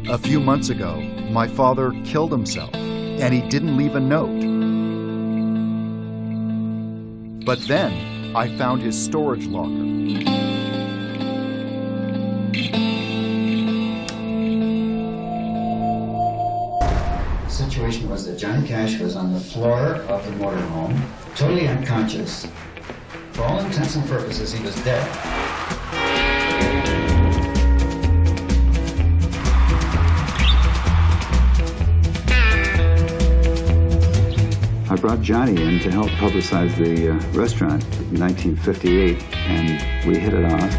A few months ago, my father killed himself, and he didn't leave a note. But then, I found his storage locker. The situation was that Johnny Cash was on the floor of the motorhome, totally unconscious. For all intents and purposes, he was dead. I brought Johnny in to help publicize the restaurant in 1958, and we hit it off.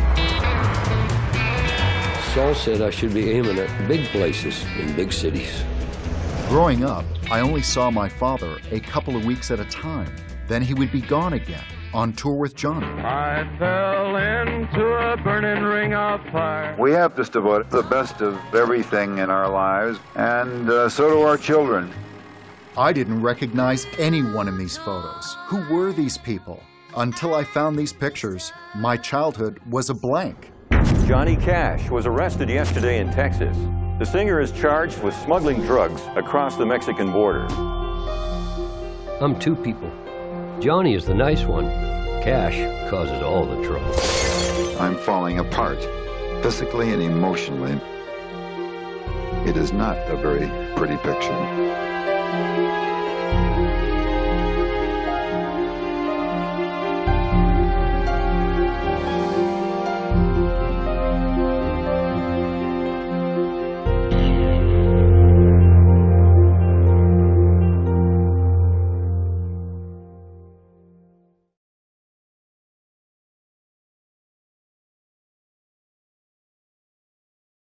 Saul said I should be aiming at big places in big cities. Growing up, I only saw my father a couple of weeks at a time. Then he would be gone again, on tour with Johnny. I fell into a burning ring of fire. We have just about the best of everything in our lives, and so do our children. I didn't recognize anyone in these photos. Who were these people? Until I found these pictures, my childhood was a blank. Johnny Cash was arrested yesterday in Texas. The singer is charged with smuggling drugs across the Mexican border. I'm two people. Johnny is the nice one. Cash causes all the trouble. I'm falling apart, physically and emotionally. It is not a very pretty picture.